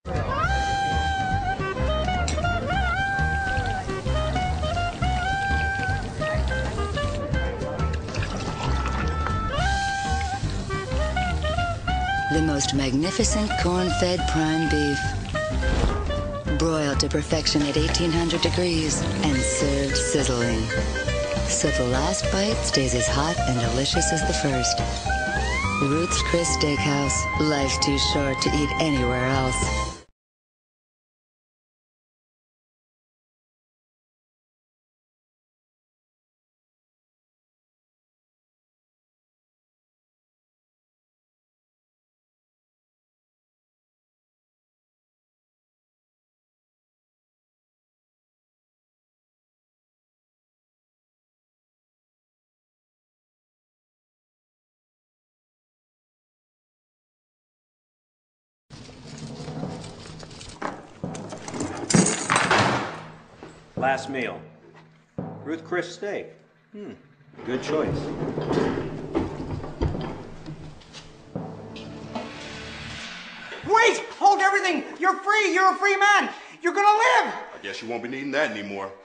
The most magnificent corn-fed prime beef. Broiled to perfection at 1800 degrees and served sizzling. So the last bite stays as hot and delicious as the first. Ruth's Chris Steakhouse. Life's too short to eat anywhere else. Last meal. Ruth Chris steak. Good choice. Wait! Hold everything! You're free! You're a free man! You're gonna live! I guess you won't be needing that anymore.